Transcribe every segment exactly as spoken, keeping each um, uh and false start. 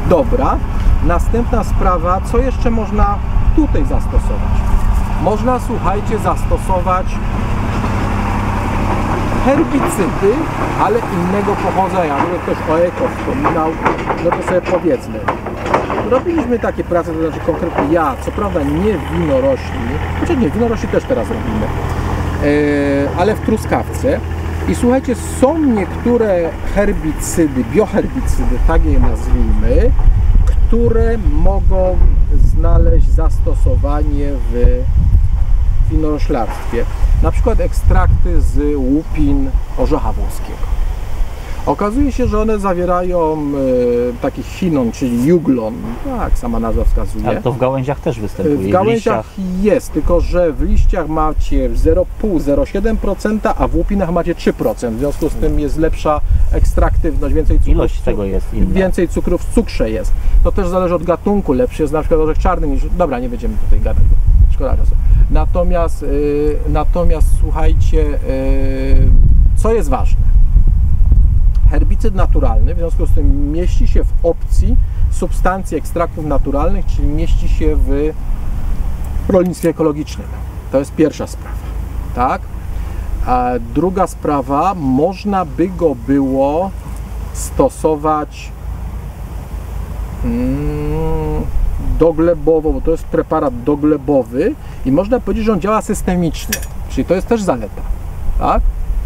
Dobra. Następna sprawa, co jeszcze można tutaj zastosować? Można, słuchajcie, zastosować herbicydy, ale innego pochodzenia. Gdyby ktoś o eko wspominał, no to sobie powiedzmy. Robiliśmy takie prace, to znaczy konkretnie ja, co prawda nie winorośli, znaczy nie, winorośli też teraz robimy, yy, ale w truskawce. I słuchajcie, są niektóre herbicydy, bioherbicydy, tak je nazwijmy, które mogą znaleźć zastosowanie w winoroślarstwie. Na przykład ekstrakty z łupin orzecha włoskiego. Okazuje się, że one zawierają e, taki chinon, czyli juglon, tak sama nazwa wskazuje. Ale to w gałęziach też występuje. W gałęziach w liściach... jest, tylko że w liściach macie zero przecinek pięć do zero przecinek siedem procent, a w łupinach macie trzy procent. W związku z tym jest lepsza ekstraktywność, więcej cukrów. Ilość tego jest inna. Więcej cukrów w cukrze jest. To też zależy od gatunku. Lepszy jest na przykład orzech czarny niż... Dobra, nie będziemy tutaj gadać. Szkoda czasu. Natomiast, yy, natomiast słuchajcie, yy, co jest ważne? Herbicyd naturalny, w związku z tym mieści się w opcji substancji ekstraktów naturalnych, czyli mieści się w rolnictwie ekologicznym. To jest pierwsza sprawa, tak? A druga sprawa, można by go było stosować mm, doglebowo, bo to jest preparat doglebowy i można powiedzieć, że on działa systemicznie, czyli to jest też zaleta, tak?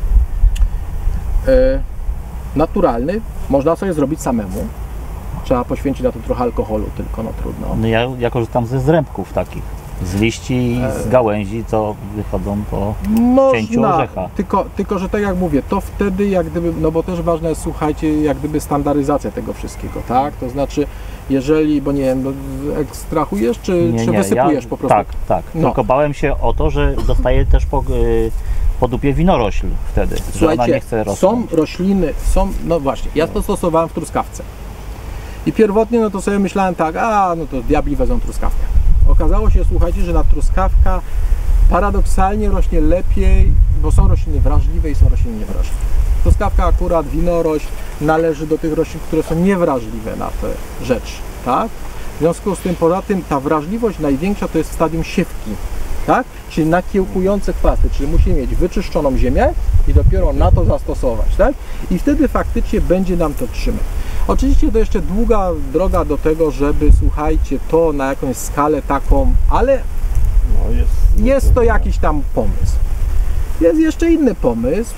E, naturalny, można sobie zrobić samemu. Trzeba poświęcić na to trochę alkoholu, tylko no trudno. No ja, ja korzystam ze zrębków takich, z liści i z gałęzi, co wychodzą po cięciu orzecha. Tylko, tylko, że tak jak mówię, to wtedy jak gdyby, no bo też ważne jest, słuchajcie, jak gdyby standaryzacja tego wszystkiego, tak? To znaczy, jeżeli, bo nie wiem, no, ekstrahujesz, czy, nie, czy nie, wysypujesz ja, po prostu? Tak, tak, no. Tylko bałem się o to, że dostaję też po, po dupie winorośl wtedy, Słuchajcie, że ona nie chce rosnąć. Są rośliny, są, no właśnie, ja to stosowałem w truskawce. I pierwotnie no to sobie myślałem tak, a no to diabli wezmą truskawkę. Okazało się, słuchajcie, że na truskawka paradoksalnie rośnie lepiej, bo są rośliny wrażliwe i są rośliny niewrażliwe. Truskawka akurat, winorośl należy do tych roślin, które są niewrażliwe na te rzeczy, tak? W związku z tym, poza tym ta wrażliwość największa to jest w stadium siewki, tak? Czyli na kiełkujące chwasty, czyli musimy mieć wyczyszczoną ziemię i dopiero na to zastosować, tak? I wtedy faktycznie będzie nam to trzymać. Oczywiście to jeszcze długa droga do tego, żeby, słuchajcie, to na jakąś skalę taką, ale no jest, jest to jakiś tam pomysł. Jest jeszcze inny pomysł,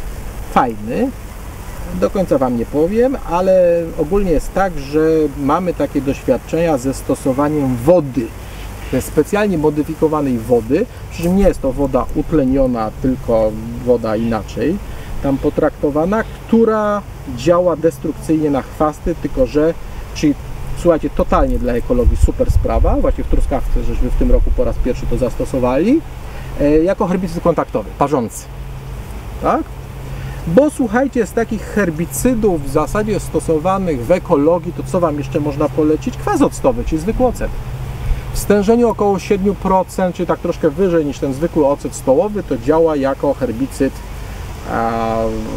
fajny, do końca Wam nie powiem, ale ogólnie jest tak, że mamy takie doświadczenia ze stosowaniem wody, specjalnie modyfikowanej wody, przy czym nie jest to woda utleniona, tylko woda inaczej tam potraktowana, która działa destrukcyjnie na chwasty, tylko że, czyli słuchajcie, totalnie dla ekologii super sprawa, właśnie w truskawce, żeśmy w tym roku po raz pierwszy to zastosowali, e, jako herbicyd kontaktowy, parzący, tak? Bo słuchajcie, z takich herbicydów w zasadzie stosowanych w ekologii, to co Wam jeszcze można polecić? Kwas octowy, czyli zwykły ocet. W stężeniu około siedem procent, czyli tak troszkę wyżej niż ten zwykły ocet stołowy, to działa jako herbicyd a,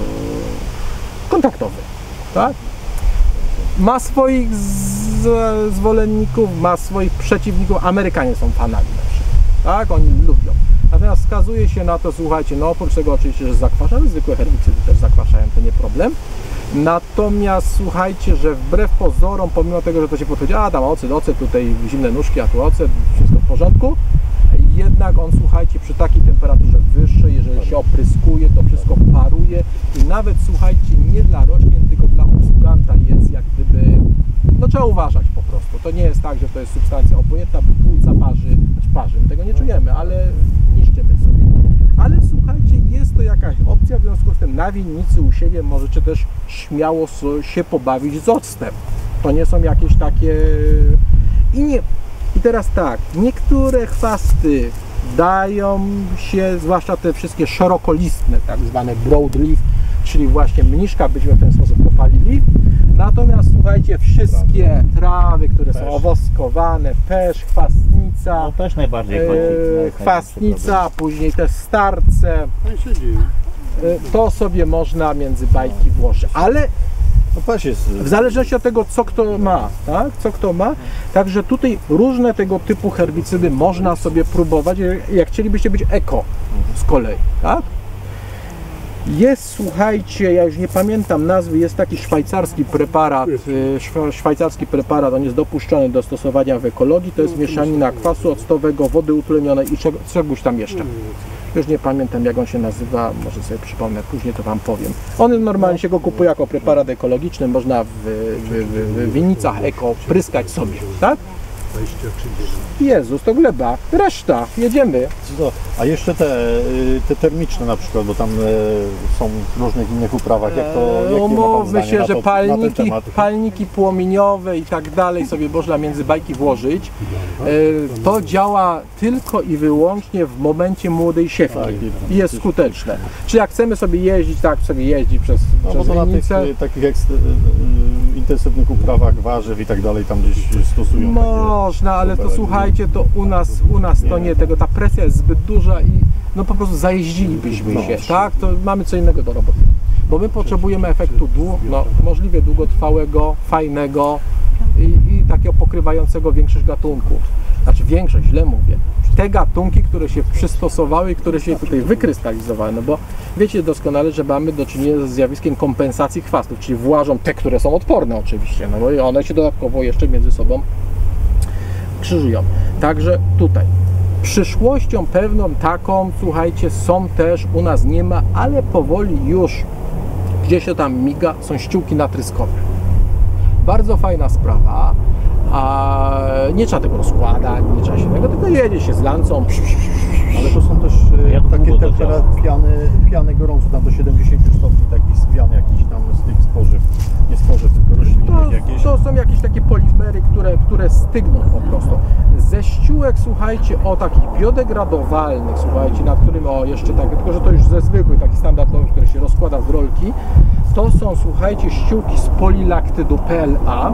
kontaktowy, tak? Ma swoich z, zwolenników, ma swoich przeciwników. Amerykanie są fanami na przykład, tak? Oni lubią. Natomiast wskazuje się na to, słuchajcie, no oprócz tego oczywiście, że zakwaszają, zwykłe herbicydy też zakwaszają, to nie problem. Natomiast słuchajcie, że wbrew pozorom, pomimo tego, że to się podchodzi, a tam ocet, ocet, tutaj zimne nóżki, a tu ocet, wszystko w porządku, jednak on, słuchajcie, przy takiej temperaturze wyższej, jeżeli się opryskuje, to wszystko paruje i nawet, słuchajcie, nie dla roślin, tylko dla obsługanta jest jak gdyby, no trzeba uważać po prostu. To nie jest tak, że to jest substancja obojętna, płuca parzy, znaczy parzy, my tego nie czujemy, ale niszczymy sobie. Ale słuchajcie, jest to jakaś opcja, w związku z tym na winnicy u siebie możecie też śmiało się pobawić z octem. To nie są jakieś takie... I nie... I teraz tak, niektóre chwasty dają się, zwłaszcza te wszystkie szerokolistne, tak zwane broadleaf, czyli właśnie mniszka, byśmy w ten sposób popalili. Natomiast słuchajcie, wszystkie trawy, które są owoskowane, pesz, chwastnica, no, pesz najbardziej chodzi, e, chwastnica, później te starce, e, to sobie można między bajki włożyć. Ale No patrz, jest... W zależności od tego, co kto ma, tak? Co kto ma. Także tutaj różne tego typu herbicydy można sobie próbować, jak chcielibyście być eko z kolei, tak? Jest, słuchajcie, ja już nie pamiętam nazwy, jest taki szwajcarski preparat, szwajcarski preparat, on jest dopuszczony do stosowania w ekologii, to jest mieszanina kwasu octowego, wody utlenionej i czego, czegoś tam jeszcze. Już nie pamiętam, jak on się nazywa, może sobie przypomnę, później to Wam powiem. On normalnie się go kupuje jako preparat ekologiczny, można w, w, w, w winnicach eko pryskać sobie, tak? Jezus, to gleba, reszta, jedziemy. A jeszcze te, te termiczne na przykład, bo tam są w różnych innych uprawach, jak to... Umówmy się, że palniki, palniki płomieniowe i tak dalej sobie można między bajki włożyć. To działa tylko i wyłącznie w momencie młodej siewki i jest skuteczne. Czy jak chcemy sobie jeździć, tak sobie jeździ przez, no, przez bo to winnicę, na tych takich ekstra, intensywnych uprawach warzyw i tak dalej, tam gdzieś stosują. Można, ale to słuchajcie, to u nas, u nas to nie, tego ta presja jest zbyt duża i no po prostu zajeździlibyśmy się, tak? To mamy co innego do roboty. Bo my potrzebujemy efektu dłu, no, możliwie długotrwałego, fajnego i, i takiego pokrywającego większość gatunków. Znaczy większość, źle mówię. Te gatunki, które się przystosowały i które się tutaj wykrystalizowały, no bo wiecie doskonale, że mamy do czynienia ze zjawiskiem kompensacji chwastów, czyli włażą te, które są odporne oczywiście, no bo i one się dodatkowo jeszcze między sobą krzyżują. Także tutaj przyszłością pewną taką, słuchajcie, są też, u nas nie ma, ale powoli już gdzieś się tam miga, są ściółki natryskowe. Bardzo fajna sprawa, a nie trzeba tego rozkładać, nie trzeba się tego, tylko jedzie się z lancą. Ale to są też Jak takie temperatury piany, piany gorące, tam do siedemdziesięciu stopni, taki z pian jakiś tam z tych spożyw, nie spożyw, tylko roślinnych to, jakieś. to są jakieś takie polimery, które, które stygną po prostu. Ze ściółek, słuchajcie, o takich biodegradowalnych, słuchajcie, nad którym, o jeszcze takie, tylko że to już ze zwykłych, taki standardowy, który się rozkłada z rolki, to są, słuchajcie, ściółki z polilaktydu P L A.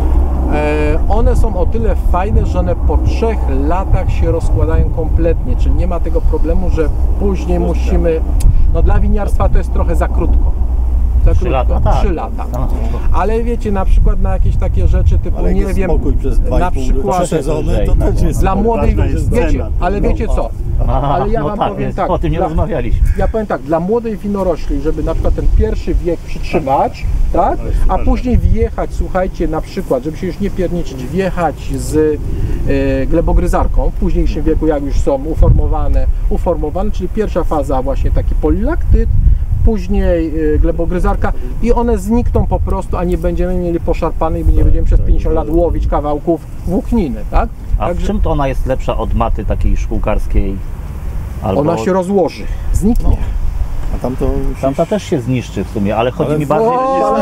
E, one są o tyle fajne, że one po trzech latach się rozkładają kompletnie, czyli nie ma tego problemu, że później musimy, no dla winiarstwa to jest trochę za krótko. Za trzy lata, tak. trzy lata. Ale wiecie, na przykład na jakieś takie rzeczy typu, ale nie wiem, przez dwa na przykład sezony, to też jest dla młodej, wiecie, ale wiecie co, Aha, ale ja no wam tak, powiem jest, tak, o tym nie dla, rozmawialiśmy. ja powiem tak, dla młodej winorośli, żeby na przykład ten pierwszy wiek przytrzymać, tak, a później wjechać, słuchajcie, na przykład, żeby się już nie pierniczyć, wjechać z e, glebogryzarką w późniejszym wieku, jak już są uformowane, uformowane, czyli pierwsza faza właśnie taki polilaktyt, później glebogryzarka i one znikną po prostu, a nie będziemy mieli poszarpanej, nie będziemy przez pięćdziesiąt lat łowić kawałków włókniny, tak? A Także w czym to ona jest lepsza od maty takiej szkółkarskiej? Albo... ona się rozłoży, zniknie. A tamto musisz... Tamta też się zniszczy w sumie, ale chodzi ale mi bardziej...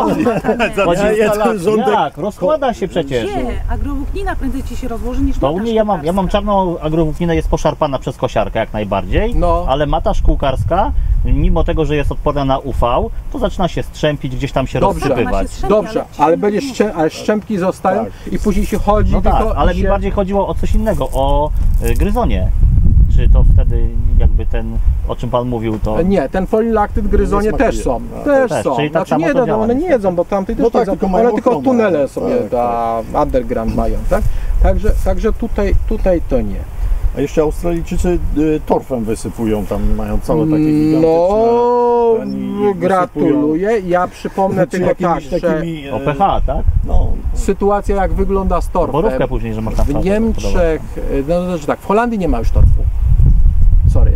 Chodzi Jak? Rozkłada się przecież. Nie, agrowłóknina prędzej ci się rozłoży niż To mata u mnie ja mam, ja mam szkółkarska. czarną agrowłókninę, jest poszarpana przez kosiarkę jak najbardziej, No. ale mata szkółkarska, mimo tego, że jest odporna na U V, to zaczyna się strzępić, gdzieś tam się Dobrze. rozsypywać. Ona się strzępi, Dobrze, ale ci ale się będzie nie szczę, ale szczępki zostają Tak. i później się chodzi No tak, tylko ale i mi się... bardziej chodziło o coś innego, o y, gryzonie. Czy to wtedy jakby ten, o czym Pan mówił, to... Nie, ten polilaktyt gryzonie Nie też smakuje. są, A, też też, są. czyli tak Znaczy samo nie, to no, działa one nie niestety. jedzą, bo tamtej też No tak, jedzą, tylko mają one tylko ochronę. tunele sobie Tak, da underground mają, tak? Także, także tutaj, tutaj to nie. A jeszcze Australijczycy y, torfem wysypują, tam mają całe takie gigantyczne... No, oni gratuluję. Ja przypomnę Czy tylko tak, jakimiś że takimi, e, O pH, tak? no, sytuacja jak wygląda z Borówkę torfem. później, że można W wsadzać, Niemczech, no znaczy tak, w Holandii nie ma już torfu. Sorry.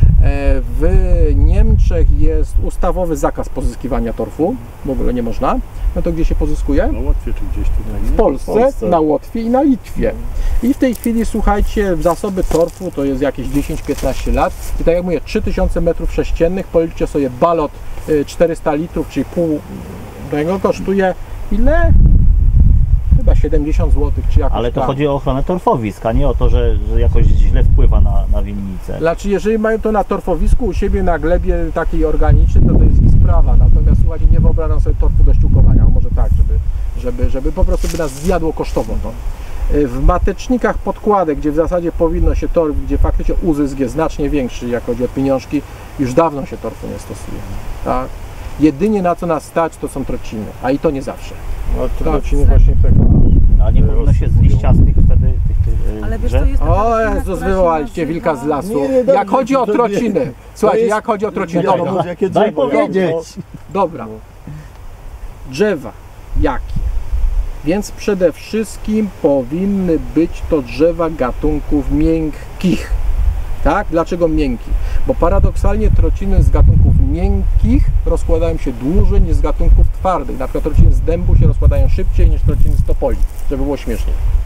W Niemczech jest ustawowy zakaz pozyskiwania torfu, w ogóle nie można. No to gdzie się pozyskuje? Na Łotwie czy gdzieś tutaj? W Polsce, W Polsce. na Łotwie i na Litwie. I w tej chwili, słuchajcie, zasoby torfu to jest jakieś dziesięć piętnaście lat. I tak jak mówię, trzy tysiące metrów sześciennych, policzcie sobie balot y, czterysta litrów, czyli pół tego kosztuje ile? Chyba siedemdziesiąt złotych, czy jakoś Ale to tak. chodzi o ochronę torfowisk, a nie o to, że, że jakoś źle wpływa na, na winnicę. Znaczy, jeżeli mają to na torfowisku u siebie na glebie takiej organicznej, to to jest ich sprawa. Natomiast słuchajcie, nie wyobrażam sobie torfu do ściółkowania. Może tak, żeby, żeby, żeby po prostu by nas zjadło kosztowo to. W matecznikach podkładek, gdzie w zasadzie powinno się torf, gdzie faktycznie uzysk jest znacznie większy, jak chodzi o pieniążki, już dawno się torfu nie stosuje. Tak? Jedynie na co nas stać, to są trociny, a i to nie zawsze. No, to Tak. trociny właśnie tego. A nie powinno się z liściastych wtedy tych, tych Ale wiesz, drzew? to jest taka O roślina, Jezus, która się wywołaliście nazywa- wilka z lasu. Nie, nie, dobrze, Jak chodzi o to nie- trociny, słuchajcie, jest- jak chodzi o trociny, Nie, dobra, no, jakie Daj drzewo, powiedzieć. no, dobra. Drzewa, jakie? Więc przede wszystkim powinny być to drzewa gatunków miękkich. Tak? Dlaczego miękkich? Bo paradoksalnie trociny z gatunków miękkich rozkładają się dłużej niż z gatunków twardych. Na przykład trociny z dębu się rozkładają szybciej niż trociny z topoli, żeby było śmieszniej.